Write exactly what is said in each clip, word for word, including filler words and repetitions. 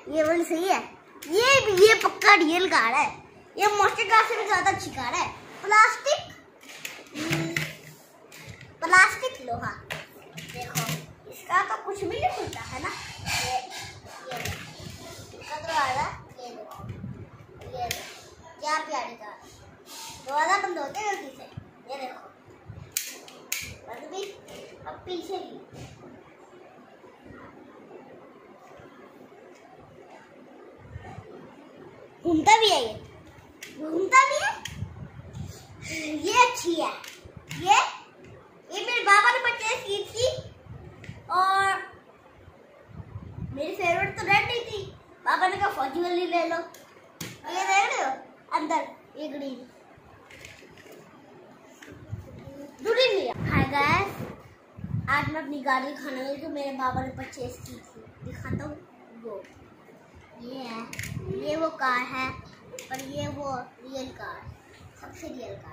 ये वाली सही है। ये ये पक्का रियल कार है। ये मोस्टर कार से भी ज्यादा अच्छी कार है। प्लास्टिक प्लास्टिक लोहा। देखो इसका तो कुछ भी नहीं मिलता है ना। ये ये इसका दरवाजा ये देखो, ये देखो क्या प्यारी कार। दरवाजा बंद होते हैं गलती से। ये देखो बंद भी। अब पीछे भी घूमता भी है। ये घूमता भी है। ये अच्छी है। ये ये मेरे बाबा ने परचेज की थी और मेरी फेवरेट तो रेड नहीं थी। बाबा ने कहा फौजी वाली ले लो। ये देख रहे हो अंदर ये ग्रीन दूरी लिया। हाय गाइस, आज मैं अपनी गाड़ी दिखाने वाली जो मेरे बाबा ने परचेज की थी। दिखाता हूँ। वो ये है, ये वो कार है और ये वो रियल कार, सबसे रियल कार।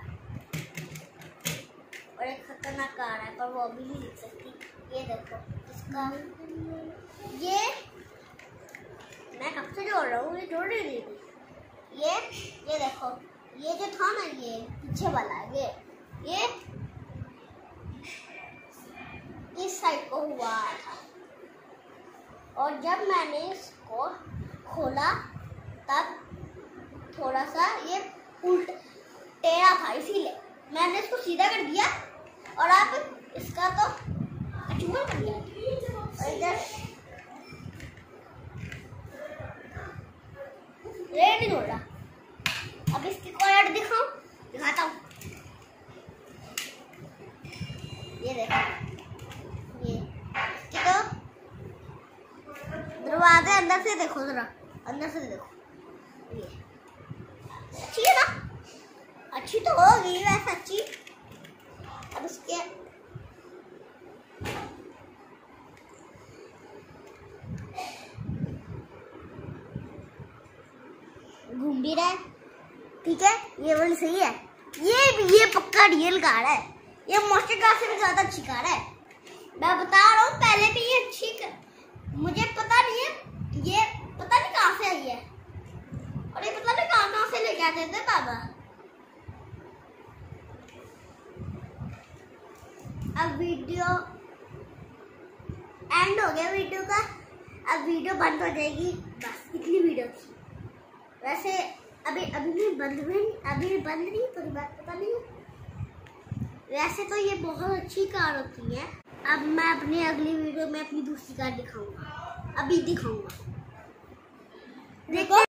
और एक खतरनाक कार है पर वो अभी नहीं दिख सकती। ये देखो इसका, ये मैं कब से जोड़ रहा हूँ, ये जोड़ नहीं रही थी। ये ये देखो, ये जो था ना ये पीछे वाला, ये ये इस साइड को हुआ था और जब मैंने इसको खोला तब थोड़ा सा ये उल्ट टेढ़ा था, इसीलिए मैंने इसको सीधा कर दिया और अब इसका तो अचूका बन गया। और इधर रेड नहीं हो रहा। अब इसकी क्वालिटी दिखाऊं, दिखाता हूँ। ये देखो, ये इसकी तो दरवाजे अंदर से देखो, जरा अंदर से देखो। ये अच्छी है ना, अच्छी तो होगी वैसे अच्छी। अब इसके घूम भी रहा है, ठीक है। ये वाली सही है। ये ये पक्का रियल कार है। ये मोस्टर कार से भी ज्यादा अच्छी कार है। मैं बता रहा हूँ, पहले भी ये अच्छी कर, मुझे पता नहीं है, ये पता नहीं कहाँ से आई है और ये पता नहीं कहाँ कहाँ से लेके आते थे बाबा। अब वीडियो एंड हो गया वीडियो का। अब वीडियो बंद हो जाएगी, बस इतनी वीडियो थी। वैसे अभी अभी भी बंद भी अभी भी बंद नहीं, तो बात पता नहीं। वैसे तो ये बहुत अच्छी कार होती है। अब मैं अपनी अगली वीडियो में अपनी दूसरी कार दिखाऊंगा, अभी दिखाऊंगा। देखो